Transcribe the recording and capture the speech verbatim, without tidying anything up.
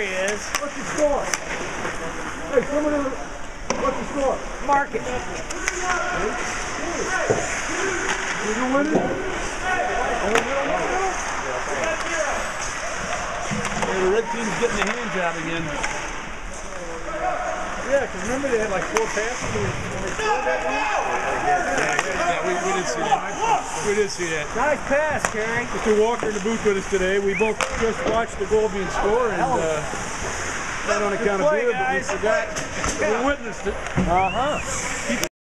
he is. What's the score? Hey, somebody, what's the score? Mark it. Did you win it? Yeah, the red team's getting the hand job again. Yeah, because remember they had like four passes when they scored that one? Yeah, we, we did see that. We did see that. Nice pass, Kerry. Mister Walker in the booth with us today. We both just watched the goal being scored, and uh, not on account of play, beer, but we guys. forgot. We witnessed it. Uh-huh.